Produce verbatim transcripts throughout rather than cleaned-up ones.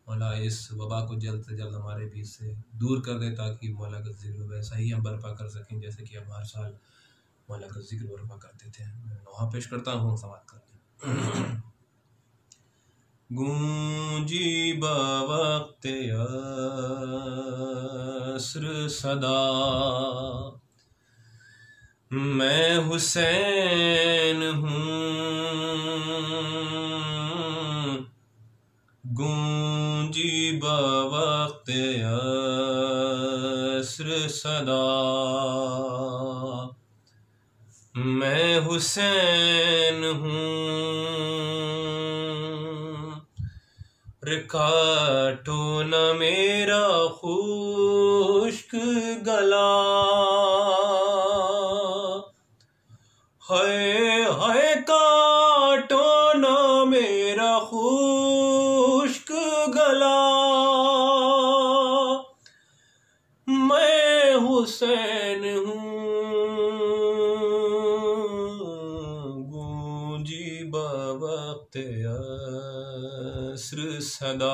मौला इस वबा को जल्द से जल्द हमारे बीच से दूर कर दे, ताकि मौला का जिक्र वैसा ही हम बर्पा कर सकें जैसे कि हम हर साल मौला का जिक्र बर्पा करते थे। मैं नोहा पेश करता हूँ, समाप्त करते हैं। गूंजी बवक्त अस्र सदा, मैं हुसैन हूँ। गूंजी बवक्त अस्र सदा, मैं हुसैन हूँ। काटो न मेरा खुश्क गला, हाय हाय काटो न मेरा खुश्क गला, मैं हुसैन हूँ। गूंजी बवक्त अस्र सदा,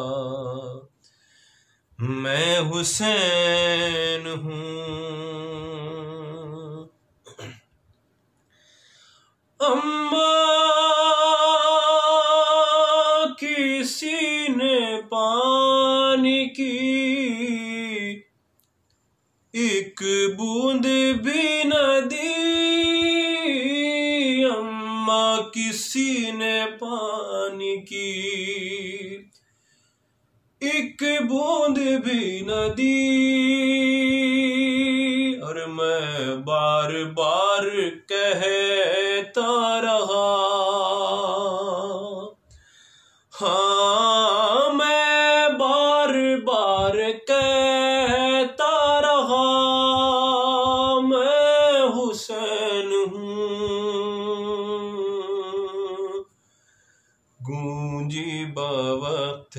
मैं हुसैन हूँ। अम्मा किसी ने पानी की एक बूंद भी न दी, अम्मा किसी ने पानी की एक बूंद भी न दी। और मैं बार बार कहता रहा, हाँ मैं बार बार कहता रहा, मैं हुसैन हूँ। गूंजी बवक्त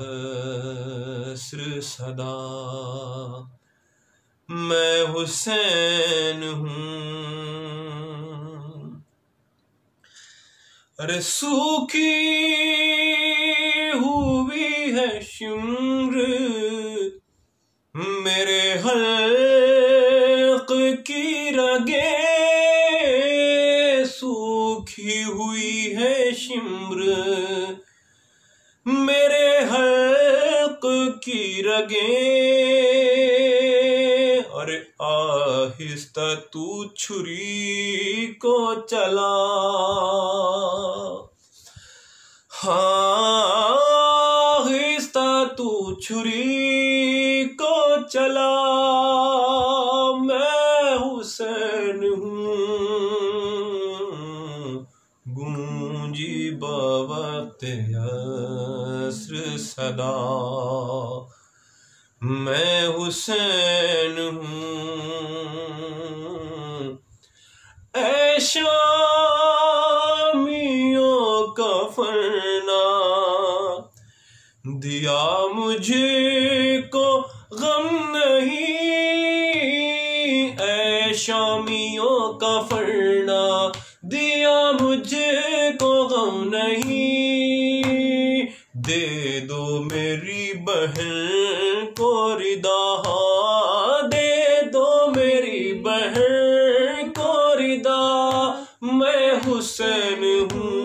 अस्र सदा, मैं हुसैन हूँ। अरे सूखी हुई है शिम्र मेरे हल्क की रगे, सूखी हुई है शिम्र मेरे हल्क की रगे। और आहिस्ता तू छुरी को चला, हाँ आहिस्ता तू छुरी को चला, मैं हुसैन हूँ। गूंजी बवक्त अस्र सदा, मैं हुसैन हूँ। ऐ शामियों का फरना दिया मुझे को गम नहीं, ऐ शामियों का फरना दिया मुझे को गम नहीं। दे दो मेरी बहन को रिदा, दे दो मेरी बहन को रिदा, मैं हुसैन हूँ।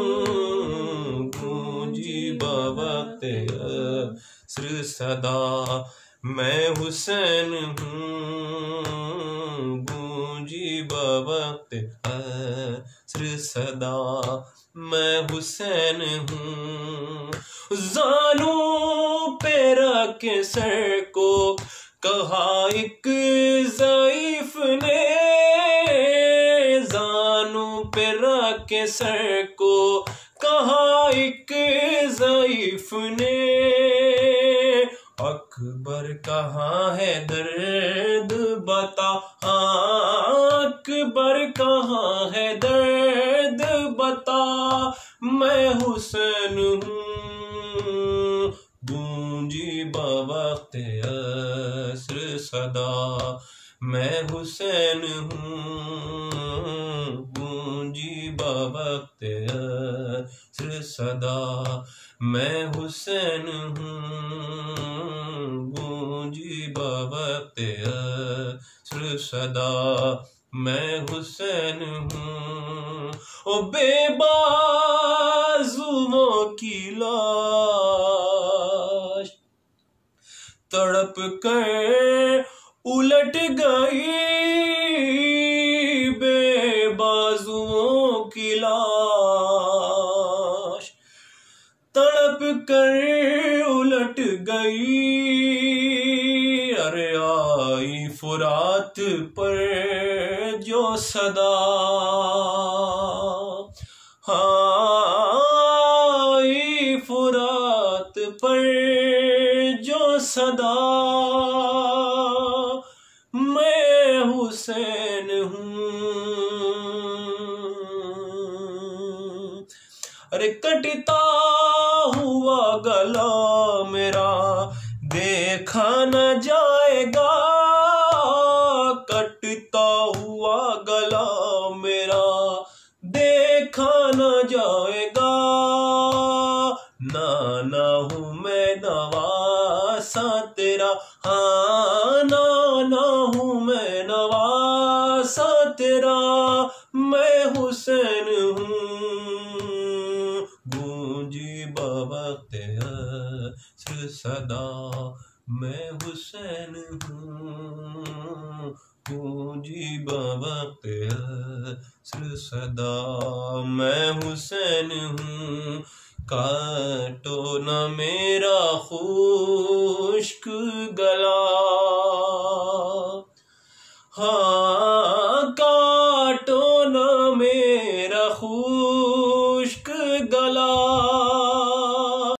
गूंजी बवक्त अस्र सदा, मैं हुसैन हूँ। गूंजी बवक्त अस्र सदा, मैं हुसैन हूँ। जानू पे रखे सर को कहा एक ज़ईफ ने, जानू पे रखे सर को कहा एक ज़ईफ ने। अकबर कहाँ है दर्द बता, अकबर कहाँ है दर्द बता, मैं हुसैन हूँ। गूंजी बवक्त अस्र सदा, मैं हुसैन हूँ। गूंजी बवक्त अस्र सदा, मैं हुसैन हूँ गूंजी बवक्त अस्र सदा, मैं हुसैन हूँ। ओ बेबाजुओं की लाश तड़प कर उलट गई, बेबाजुओं की लाश तड़प कर उलट गई। अरे आई फुरात पर जो सदा, आई फुरात पर जो सदा, मैं हुसैन हूँ। अरे कटता हुआ गला मेरा देखा न जाएगा, कटता हुआ गला मेरा देखा न जाएगा। नाना हूँ मैं नवासा तेरा, हाँ नाना हूँ मैं नवासा तेरा, मैं हुसैन हूँ गूंजी बवक्त अस्र सदा, मैं हुसैन हूँ गूंजी बवक्त अस्र सदा, मैं हुसैन हूँ। काटो न मेरा खुश्क गला,